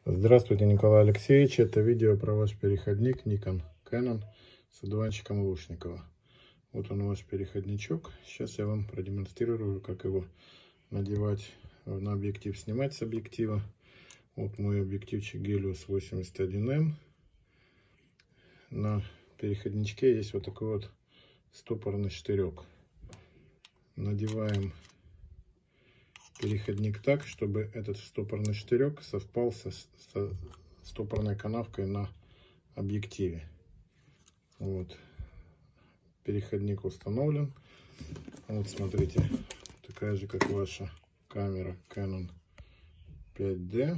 Здравствуйте, Николай Алексеевич. Это видео про ваш переходник Nikon Canon с одуванчиком Лушникова. Вот он, ваш переходничок. Сейчас я вам продемонстрирую, как его надевать на объектив, снимать с объектива. Вот мой объективчик Helios 81M. На переходничке есть вот такой вот стопорный штырек. Надеваем переходник так, чтобы этот стопорный штырек совпал со стопорной канавкой на объективе. Вот. Переходник установлен. Вот смотрите, такая же, как ваша камера Canon 5D.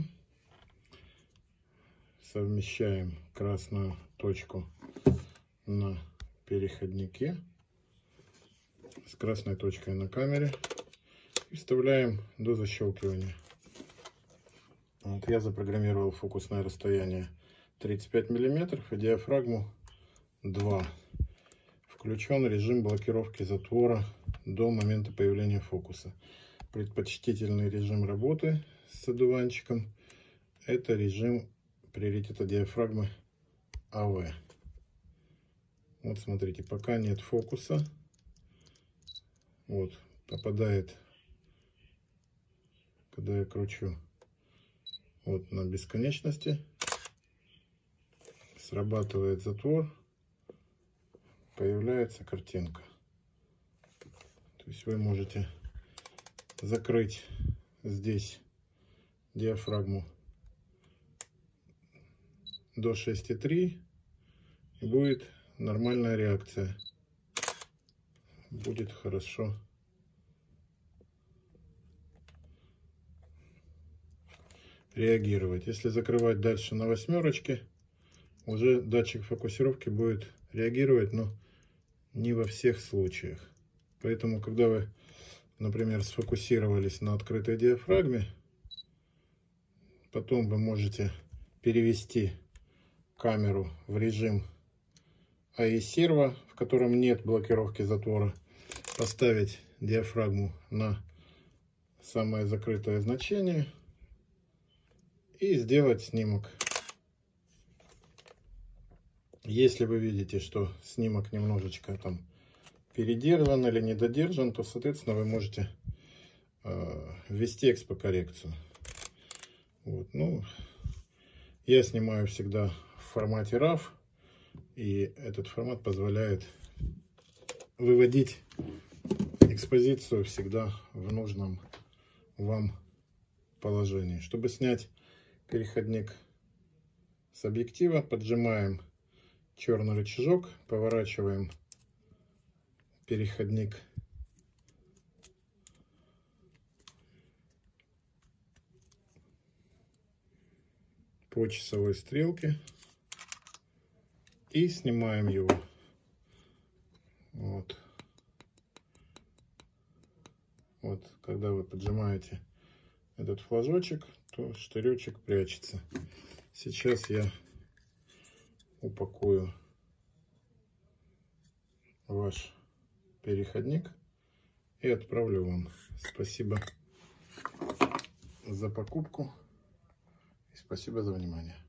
Совмещаем красную точку на переходнике с красной точкой на камере и вставляем до защелкивания. Вот я запрограммировал фокусное расстояние 35 мм и диафрагму 2. Включен режим блокировки затвора до момента появления фокуса. Предпочтительный режим работы с одуванчиком — это режим приоритета диафрагмы АВ. Вот смотрите, пока нет фокуса, вот попадает, когда я кручу вот на бесконечности, срабатывает затвор, появляется картинка. То есть вы можете закрыть здесь диафрагму до 6,3 и будет нормальная реакция. Будет хорошо реагировать. Если закрывать дальше на 8, уже датчик фокусировки будет реагировать, но не во всех случаях. Поэтому, когда вы, например, сфокусировались на открытой диафрагме, потом вы можете перевести камеру в режим AE-серво, в котором нет блокировки затвора, поставить диафрагму на самое закрытое значение и сделать снимок. Если вы видите, что снимок немножечко там передержан или недодержан, то, соответственно, вы можете ввести экспокоррекцию. Вот, ну, я снимаю всегда в формате RAW, и этот формат позволяет выводить экспозицию всегда в нужном вам положении. Чтобы снять переходник с объектива, поджимаем черный рычажок, поворачиваем переходник по часовой стрелке и снимаем его. Вот. Вот, когда вы поджимаете этот флажочек, то штыречек прячется. Сейчас я упакую ваш переходник и отправлю вам. Спасибо за покупку и спасибо за внимание.